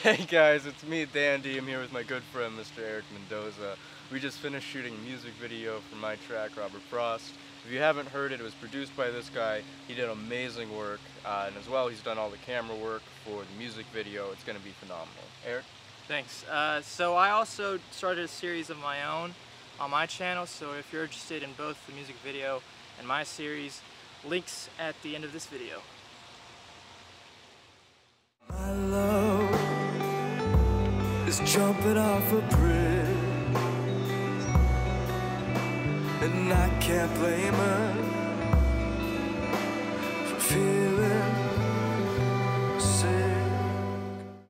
Hey guys, it's me, Dandie. I'm here with my good friend, Mr. Eric Mendoza. We just finished shooting a music video for my track, Robert Frost. If you haven't heard it, it was produced by this guy. He did amazing work, and as well, he's done all the camera work for the music video. It's going to be phenomenal. Eric? Thanks. So I also started a series of my own on my channel, so if you're interested in both the music video and my series, links at the end of this video. My love is jumping off a bridge, and I can't blame her for fear